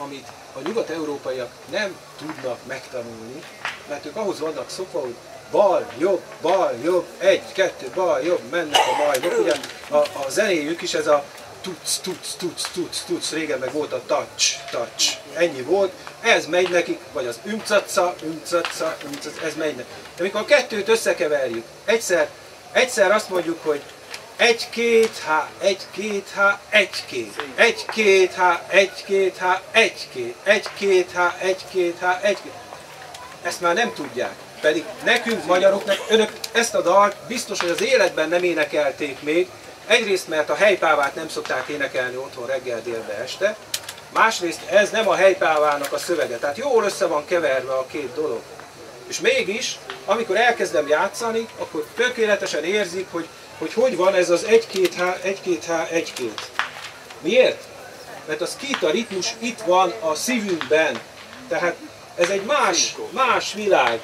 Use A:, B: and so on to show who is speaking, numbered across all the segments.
A: amit a nyugat-európaiak nem tudnak megtanulni, mert ők ahhoz vannak szokva, hogy bal, jobb, egy, kettő, bal, jobb, mennek a majmok. Ugye a zenéjük is ez a tuc, régen meg volt a touch, ennyi volt, ez megy nekik, vagy az umcaca, ez megy nekik. De amikor a kettőt összekeverjük, egyszer azt mondjuk, hogy 1-2 H, 1-2 H, 1-2, 1-2 H, 1-2 H, 1-2, 1-2 H, 1-2 H, 1-2. Ezt már nem tudják. Pedig nekünk, magyaroknak, önök ezt a dalt biztos, hogy az életben nem énekelték még. Egyrészt, mert a helypávát nem szokták énekelni otthon reggel, délbe, este. Másrészt ez nem a helypávának a szövege. Tehát jól össze van keverve a két dolog. És mégis, amikor elkezdem játszani, akkor tökéletesen érzik, hogy van ez az 1-2 H, 1-2 H, 1-2. Miért? Mert a szkíta ritmus itt van a szívünkben. Tehát ez egy más világ.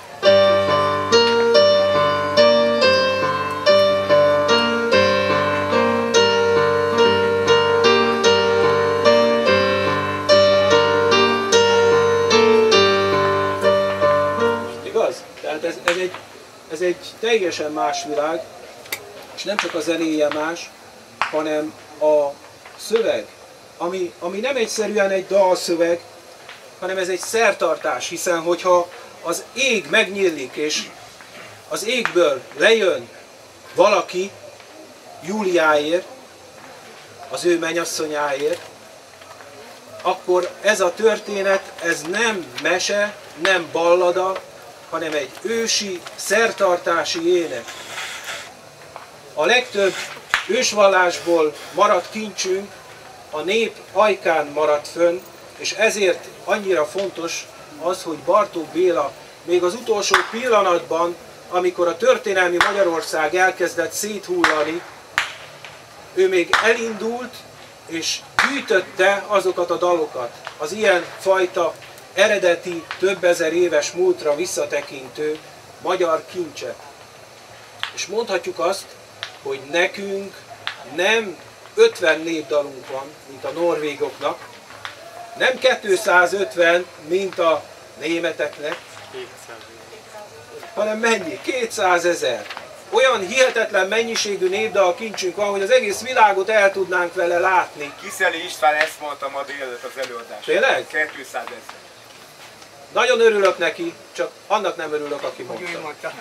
A: Igaz? Tehát ez egy teljesen más világ, és nem csak a zenéje más, hanem a szöveg, ami nem egyszerűen egy dalszöveg, hanem ez egy szertartás, hiszen hogyha az ég megnyílik, és az égből lejön valaki Júliáért, az ő mennyasszonyáért, akkor ez a történet, ez nem mese, nem ballada, hanem egy ősi, szertartási ének. A legtöbb ősvallásból maradt kincsünk a nép ajkán maradt fönn, és ezért annyira fontos az, hogy Bartók Béla még az utolsó pillanatban, amikor a történelmi Magyarország elkezdett széthullani, ő még elindult és gyűjtötte azokat a dalokat, az ilyen fajta eredeti, több ezer éves múltra visszatekintő magyar kincset. És mondhatjuk azt, hogy nekünk nem 50 népdalunk van, mint a norvégoknak, nem 250, mint a németeknek, hanem mennyi? 200 000. Olyan hihetetlen mennyiségű népdal kincsünk van, hogy az egész világot el tudnánk vele látni.
B: Kiszeli István ezt mondta ma délelőtt az előadásban.
A: Tényleg?
B: 200 000.
A: Nagyon örülök neki, csak annak nem örülök, aki mondta.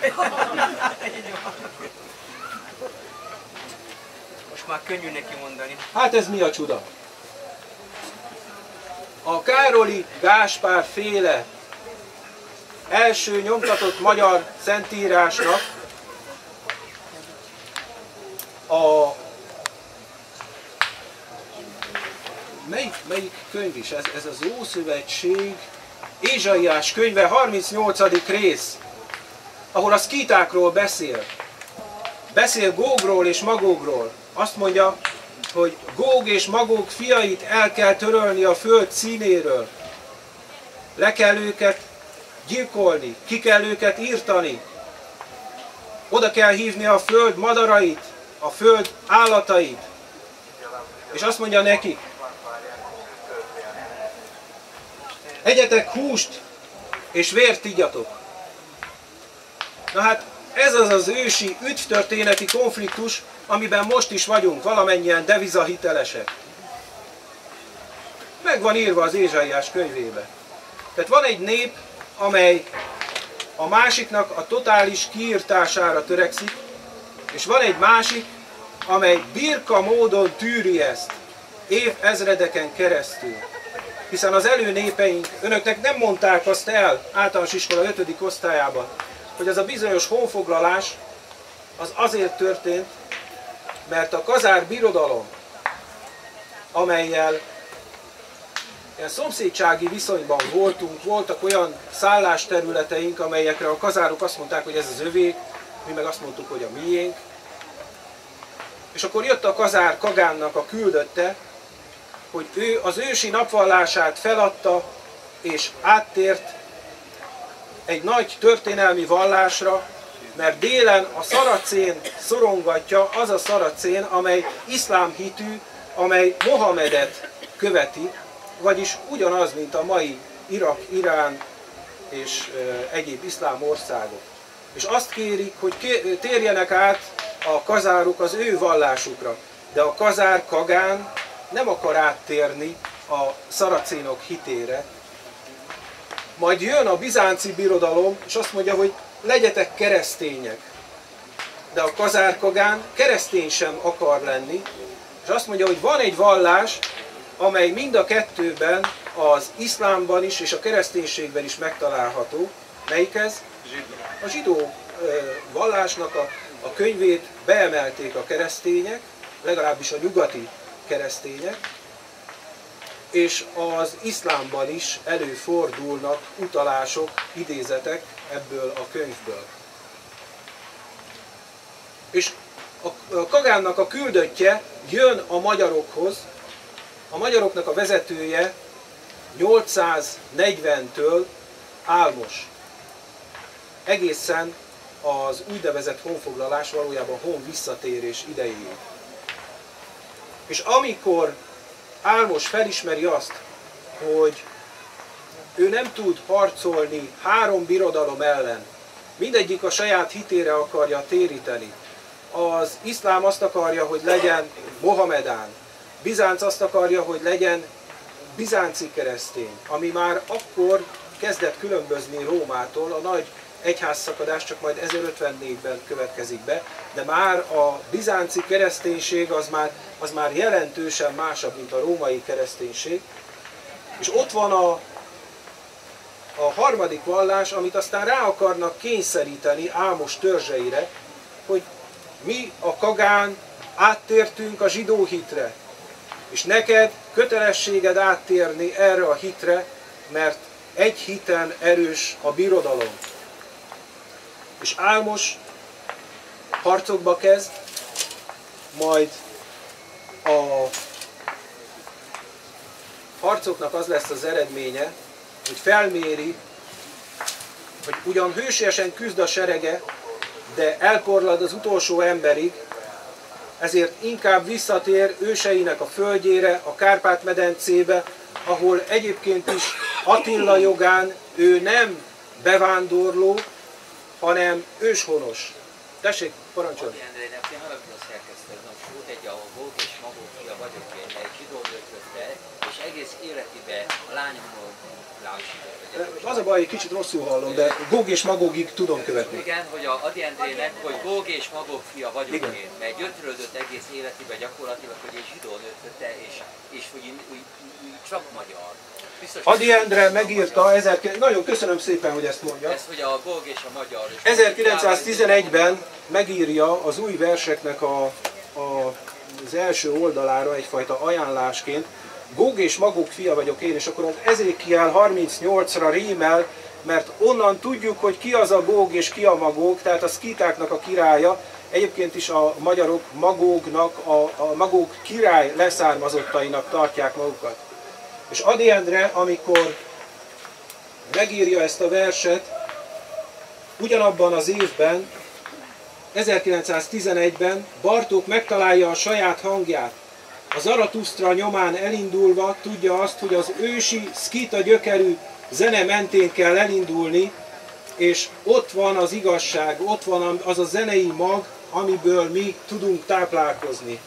C: Most már könnyű neki mondani.
A: Hát ez mi a csuda? A Károli Gáspár féle első nyomtatott magyar szentírásnak melyik könyv is? Ez az Ószövetség, Ézsaiás könyve, 38. rész, ahol a szkítákról beszél. Beszél Gógról és Magógról. Azt mondja, hogy Góg és Magóg fiait el kell törölni a föld színéről. Le kell őket gyilkolni, ki kell őket írtani. Oda kell hívni a föld madarait, a föld állatait. És azt mondja nekik, egyetek húst és vért igyatok. Na hát ez az az ősi ügytörténeti konfliktus, amiben most is vagyunk, valamennyien devizahitelesek. Meg van írva az Ézsaiás könyvébe. Tehát van egy nép, amely a másiknak a totális kiirtására törekszik, és van egy másik, amely birka módon tűri ezt évezredeken keresztül. Hiszen az előnépeink, önöknek nem mondták azt el általános iskola 5. osztályában, hogy az a bizonyos honfoglalás az azért történt, mert a kazár birodalom, amellyel ilyen szomszédsági viszonyban voltak olyan szállásterületeink, amelyekre a kazárok azt mondták, hogy ez az övék, mi meg azt mondtuk, hogy a miénk. És akkor jött a kazár Kagánnak a küldötte, hogy ő az ősi napvallását feladta, és áttért egy nagy történelmi vallásra, mert délen a szaracén szorongatja az a szaracén, amely iszlám hitű, amely Mohamedet követi, vagyis ugyanaz, mint a mai Irak, Irán és egyéb iszlám országok. És azt kérik, hogy térjenek át a kazárok az ő vallásukra. De a kazár Kagán nem akar áttérni a szaracénok hitére. Majd jön a bizánci birodalom, és azt mondja, hogy legyetek keresztények. De a kazár Kagán keresztény sem akar lenni, és azt mondja, hogy van egy vallás, amely mind a kettőben, az iszlámban is és a kereszténységben is megtalálható. Melyik ez? A zsidó vallásnak a könyvét beemelték a keresztények, legalábbis a nyugati keresztények, és az iszlámban is előfordulnak utalások, idézetek ebből a könyvből. És a Kagánnak a küldöttje jön a magyarokhoz, a magyaroknak a vezetője 840-től Álmos. Egészen az úgynevezett honfoglalás, valójában hon visszatérés idejéig. És amikor Álmos felismeri azt, hogy ő nem tud harcolni 3 birodalom ellen, mindegyik a saját hitére akarja téríteni. Az iszlám azt akarja, hogy legyen Mohamedán, Bizánc azt akarja, hogy legyen bizánci keresztény, ami már akkor kezdett különbözni Rómától, a nagy egyházszakadás csak majd 1054-ben következik be, de már a bizánci kereszténység az már jelentősen másabb, mint a római kereszténység. És ott van a harmadik vallás, amit aztán rá akarnak kényszeríteni Álmos törzseire, hogy mi a Kagán áttértünk a zsidó hitre, és neked kötelességed áttérni erre a hitre, mert egy hiten erős a birodalom. És Álmos harcokba kezd, majd a harcoknak az lesz az eredménye, hogy felméri, hogy ugyan hősiesen küzd a serege, de elporlad az utolsó emberig, ezért inkább visszatér őseinek a földjére, a Kárpát-medencébe, ahol egyébként is Attila jogán ő nem bevándorló, hanem őshonos. Tessék, parancsolj!
D: Adi Endrének én alapja szerkesztő, volt egy a Góg és Magók fia vagyok én, egy zsidó nőtkötte, és egész életében a lányomról
A: Az a baj, egy kicsit rosszul hallom, de Góg és Magógig tudom követni.
D: Igen, hogy a Adi Endrének, hogy Góg és Magók fia vagyok én, mert gyötrődött egész életében gyakorlatilag, hogy egy zsidó nőtkötte, és hogy csak magyar. Biztos,
A: Ady Endre megírta, nagyon köszönöm szépen, hogy ezt mondja.
D: Ez, hogy a Góg és a magyar.
A: 1911-ben megírja az új verseknek az első oldalára egyfajta ajánlásként, Góg és Magók fia vagyok én, és akkor az Ezékiel 38-ra rímel, mert onnan tudjuk, hogy ki az a Góg és ki a Magók, tehát a szkítáknak a királya, egyébként is a magyarok Magógnak, a Magók király leszármazottainak tartják magukat. És Ady Endre, amikor megírja ezt a verset, ugyanabban az évben, 1911-ben Bartók megtalálja a saját hangját. A Zaratusztra nyomán elindulva tudja azt, hogy az ősi szkíta gyökerű zene mentén kell elindulni, és ott van az igazság, ott van az a zenei mag, amiből mi tudunk táplálkozni.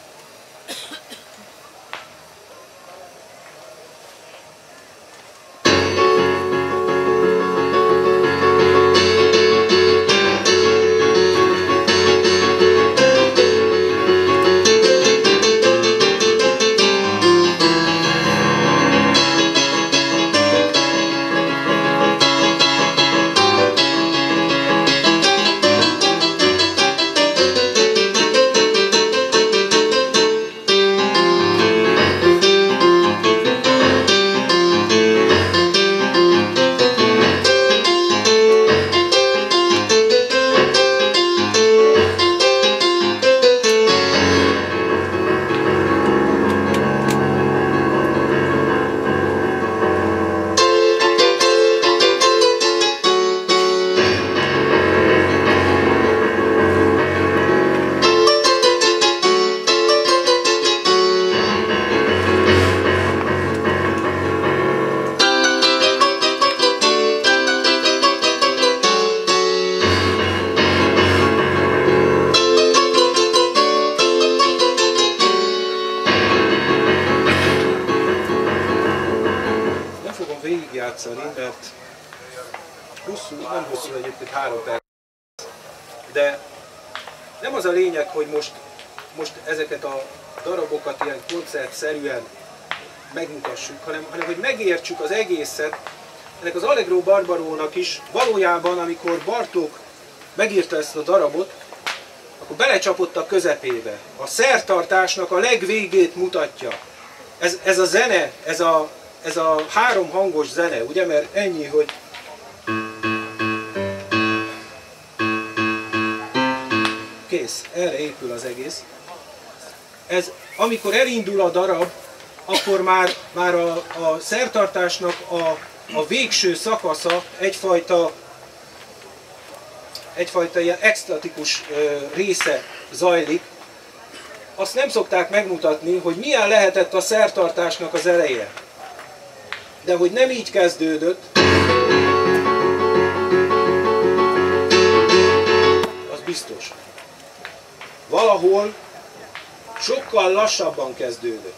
A: végigjátszani, mert hosszú, nem hosszú egyébként, 3 perc. De nem az a lényeg, hogy most ezeket a darabokat ilyen koncertszerűen megmutassuk, hanem hogy megértsük az egészet. Ennek az Allegro Barbarónak is valójában, amikor Bartók megírta ezt a darabot, akkor belecsapott a közepébe. A szertartásnak a legvégét mutatja. Ez a zene, ez a 3 hangos zene, ugye, mert ennyi, hogy kész, erre épül az egész. Amikor elindul a darab, akkor már a szertartásnak a végső szakasza egyfajta ilyen extatikus része zajlik. Azt nem szokták megmutatni, hogy milyen lehetett a szertartásnak az eleje. De hogy nem így kezdődött, az biztos. Valahol sokkal lassabban kezdődött.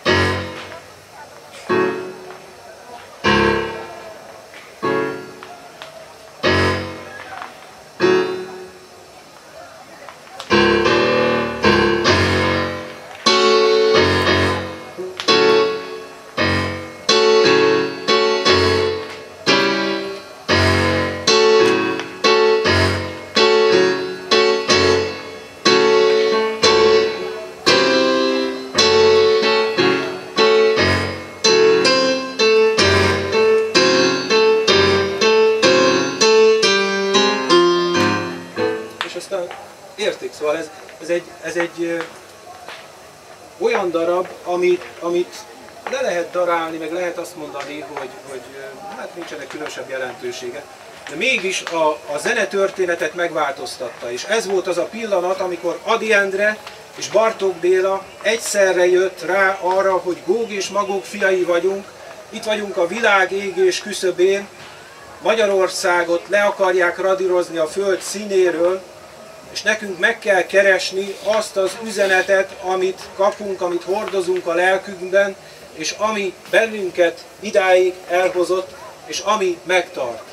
A: Érték, szóval ez egy olyan darab, amit le lehet darálni, meg lehet azt mondani, hogy hát nincsenek különösebb jelentősége, de mégis a zenetörténetet megváltoztatta, és ez volt az a pillanat, amikor Ady Endre és Bartók Béla egyszerre jött rá arra, hogy Góg és Magók fiai vagyunk, itt vagyunk a világ égés küszöbén, Magyarországot le akarják radírozni a föld színéről, és nekünk meg kell keresni azt az üzenetet, amit kapunk, amit hordozunk a lelkünkben, és ami bennünket idáig elhozott, és ami megtart.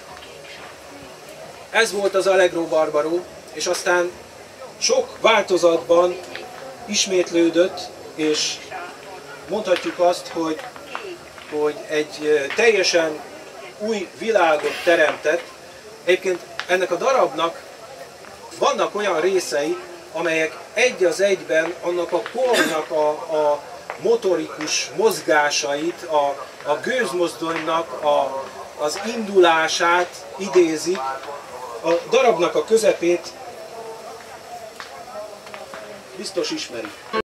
A: Ez volt az Allegro Barbaro, és aztán sok változatban ismétlődött, és mondhatjuk azt, hogy egy teljesen új világot teremtett. Egyébként ennek a darabnak vannak olyan részei, amelyek egy az egyben annak a kornak a motorikus mozgásait, a gőzmozdonynak az indulását idézik. A darabnak a közepét biztos ismeri.